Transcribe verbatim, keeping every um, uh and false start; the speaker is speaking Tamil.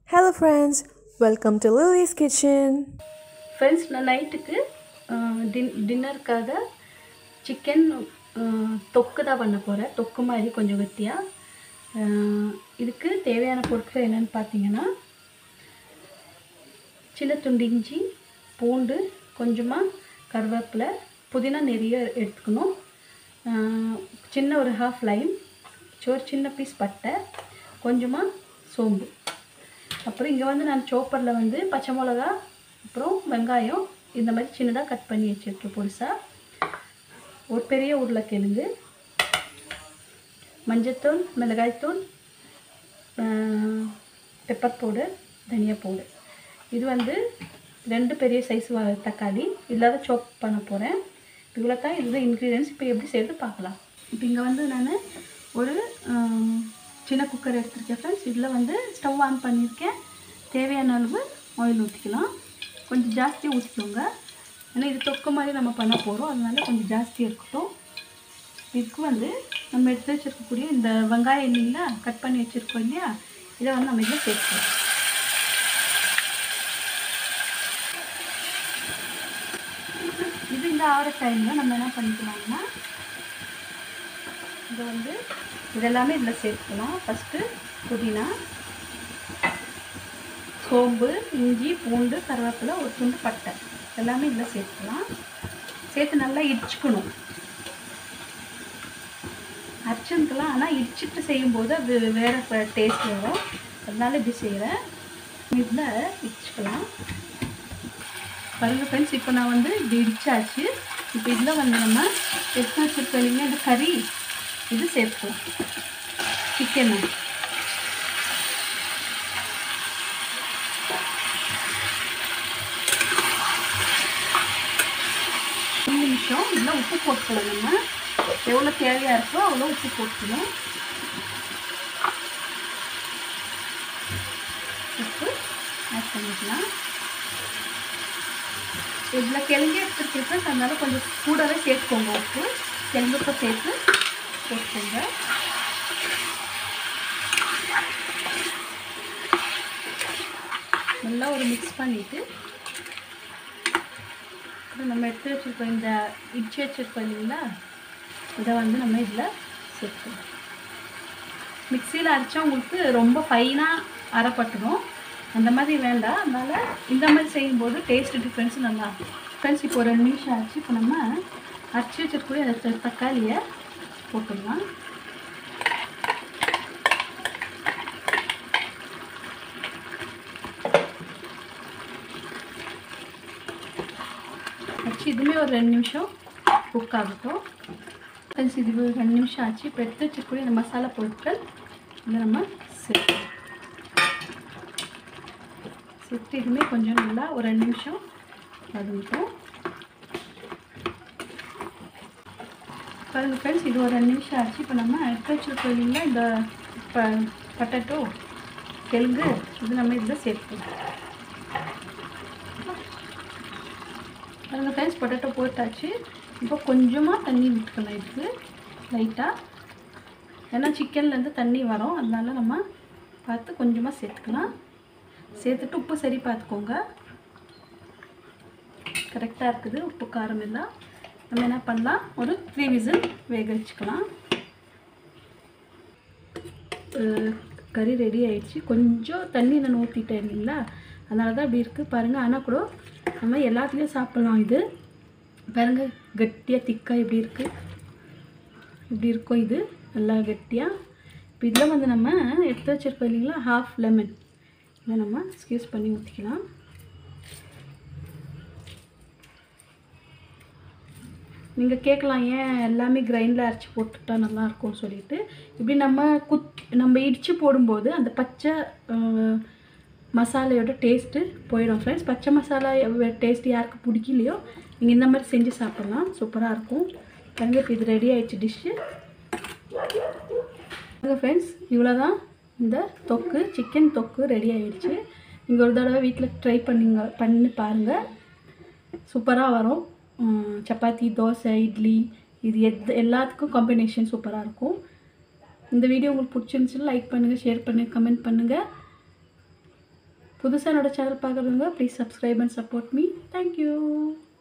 Hello friends, welcome to Lily's Kitchen. Friends, நான் நைட்டுக்கு டின்னருக்காக சிக்கன் தொக்கு தான் பண்ண போகிறேன். தொக்கு மாதிரி கொஞ்சம் கட்டியாக. இதுக்கு தேவையான பொருட்கள் என்னென்னு பார்த்தீங்கன்னா, சின்ன துண்டு இஞ்சி, பூண்டு, கொஞ்சமாக கருவேப்பிலை, புதினா நிறைய எடுத்துக்கணும். சின்ன ஒரு ஹாஃப் லைம், ஒரு சின்ன பீஸ் பட்டை, கொஞ்சமாக சோம்பு. அப்புறம் இங்கே வந்து நான் சோப்பரில் வந்து பச்சை மிளகா, அப்புறம் வெங்காயம் இந்த மாதிரி சின்னதாக கட் பண்ணி வச்சுருக்கேன் பொடிசாக. ஒரு பெரிய உருளைக்கிழங்கு, மஞ்சத்தூள், மிளகாய்த்தூள், பெப்பர் பவுடர், தனியா பவுடர். இது வந்து ரெண்டு பெரிய சைஸ் தக்காளி இல்லாத சோப் பண்ண போகிறேன். இவ்வளோ தான் இதுதான் இன்க்ரீடியன்ஸ். இப்போ எப்படி செய்கிறது பார்க்கலாம். இப்போ இங்கே வந்து நான் ஒரு சின்ன குக்கர் எடுத்துருக்கேன் ஃப்ரெண்ட்ஸ். இதில் வந்து ஸ்டவ் ஆன் பண்ணியிருக்கேன். தேவையான அளவு ஆயில் ஊற்றிக்கலாம். கொஞ்சம் ஜாஸ்தியாக ஊற்றிக்கோங்க, ஏன்னா இது தொக்கு மாதிரி நம்ம பண்ண போகிறோம், அதனால கொஞ்சம் ஜாஸ்தியாக இருக்கட்டும். இதுக்கு வந்து நம்ம எடுத்து வச்சுருக்கக்கூடிய இந்த வெங்காயம் இல்லைங்களா, கட் பண்ணி வச்சுருக்கோம் இல்லையா, இதை வந்து நம்ம இதில் சேர்த்துக்கலாம். இது இந்த ஆற டைமில் நம்ம என்ன பண்ணிக்கலாம்னா, இதை வந்து இதெல்லாமே இதில் சேர்த்துக்கலாம். ஃபஸ்ட்டு புதினா, சோம்பு, இஞ்சி, பூண்டு, கருவேப்பிலை, ஒரு துண்டு பட்டை எல்லாமே இதில் சேர்த்துக்கலாம். சேர்த்து நல்லா இடிச்சுக்கணும். அரைச்சதுக்கெல்லாம் ஆனால் இடிச்சிட்டு செய்யும்போது அது வேறு டேஸ்ட் வரும், அதனால இப்படி செய்கிறேன். இதில் இடிச்சுக்கலாம். பாருங்கள் ஃப்ரெண்ட்ஸ், இப்போ நான் வந்து இப்படி இடிச்சாச்சு. இப்போ இதில் வந்து நம்ம எடுத்து வச்சுருக்கோம் இந்த கறி இது சேர்த்துக்கலாம். சிக்கனு ஒரு நிமிஷம் இதில் உப்பு போட்டுக்கலாம். நம்ம எவ்வளோ தேவையாக இருக்கோ அவ்வளோ உப்பு போட்டுக்கணும். உப்பு ஆட் பண்ணிக்கலாம். இதில் கிழங்கு எடுத்துருக்கேன், அதனால கொஞ்சம் கூடவே சேர்த்துக்கோங்க. உப்பு கிழங்குக்கும் சேர்த்து போட்டுக்கோங்க. நல்லா ஒரு மிக்ஸ் பண்ணிவிட்டு நம்ம எடுத்து வச்சுருக்கோம் இந்த இடிச்சு வச்சுருக்கோம் இல்லைங்களா, இதை வந்து நம்ம இதில் சேர்த்துக்கணும். மிக்சியில் அரைச்சா உங்களுக்கு ரொம்ப ஃபைனாக அரைப்பட்டுடும், அந்த மாதிரி வேண்டாம். அதனால் இந்த மாதிரி செய்யும்போது டேஸ்ட் டிஃப்ரென்ஸும் நல்லாயிருக்கும். ஃப்ரெண்ட்ஸ், இப்போ ஒரு ரெண்டு நிமிஷம் ஆச்சு. இப்போ நம்ம அரைச்சி வச்சிருக்கக்கூடிய அந்த தக்காளியை போட்டுடலாம். வச்சு இதுவுமே ஒரு ரெண்டு நிமிஷம் குக் ஆகட்டும். ஃப்ரெண்ட்ஸ், இது ஒரு ரெண்டு நிமிஷம் ஆச்சு. இப்போ எடுத்து வச்சுக்கூடிய இந்த மசாலா பொருட்கள் இதை நம்ம சேர்த்து சேர்த்து இதுவுமே கொஞ்சம் நல்லா ஒரு ரெண்டு நிமிஷம் வதங்கட்டும். பாருங்கள் ஃப்ரெண்ட்ஸ், இது ஒரு ரெண்டு நிமிஷம் ஆச்சு. இப்போ நம்ம எடுத்து வச்சுருக்கோம் இல்லைங்களா இந்த ப பட்டேட்டோ கிழங்கு, இது நம்ம இதில் சேர்த்துக்கலாம். பாருங்கள் ஃப்ரெண்ட்ஸ், பொட்டேட்டோ போட்டாச்சு. இப்போ கொஞ்சமாக தண்ணி விட்டுக்கலாம் இதுக்கு லைட்டாக, ஏன்னா சிக்கன்லேருந்து தண்ணி வரும், அதனால நம்ம பார்த்து கொஞ்சமாக சேர்த்துக்கலாம். சேர்த்துட்டு உப்பு சரி பார்த்துக்கோங்க, கரெக்டாக இருக்குது உப்பு காரம் எல்லாம். நம்ம என்ன பண்ணலாம், ஒரு த்ரீ விசில் வேக வச்சுக்கலாம். கறி ரெடி ஆகிடுச்சு. கொஞ்சம் தண்ணி நான் ஊற்றிட்டேன் இல்லைங்களா, அதனால தான் இப்படி இருக்குது பாருங்கள். ஆனால் கூட நம்ம எல்லாத்துலேயும் சாப்பிட்லாம். இது பாருங்கள் கட்டியாக திக்காக இப்படி இருக்குது, இப்படி இருக்கும். இது நல்லா கட்டியாக. இப்போ இதில் வந்து நம்ம எடுத்து வச்சுருக்கோம் இல்லைங்களா ஹாஃப் லெமன், இதை நம்ம ஸ்க்யூஸ் பண்ணி ஊற்றிக்கலாம். நீங்கள் கேட்கலாம், ஏன் எல்லாமே கிரைண்டில் அரைச்சி போட்டுட்டா நல்லாயிருக்கும்னு சொல்லிட்டு. இப்படி நம்ம குத் நம்ம இடித்து போடும்போது அந்த பச்சை மசாலையோட டேஸ்ட்டு போயிடும் ஃப்ரெண்ட்ஸ். பச்சை மசாலா டேஸ்ட் யாருக்கு பிடிக்கலையோ நீங்கள் இந்த மாதிரி செஞ்சு சாப்பிட்லாம், சூப்பராக இருக்கும். பாருங்கள், இப்போ இது ரெடி ஆகிடுச்சு டிஷ்ஷு. ஃப்ரெண்ட்ஸ், இவ்வளோ தான் இந்த தொக்கு, சிக்கன் தொக்கு ரெடி ஆகிடுச்சு. நீங்கள் ஒரு தடவை வீட்டில் ட்ரை பண்ணிங்க பண்ணி பாருங்கள், சூப்பராக வரும். சப்பாத்தி, தோசை, இட்லி இது எது எல்லாத்துக்கும் காம்பினேஷன் சூப்பராக இருக்கும். இந்த வீடியோ உங்களுக்கு பிடிச்சிருந்துச்சுன்னா லைக் பண்ணுங்கள், ஷேர் பண்ணுங்கள், கமெண்ட் பண்ணுங்கள். புதுசாக என்னோட சேனல் பார்க்குறவங்க please subscribe and support me. Thank you.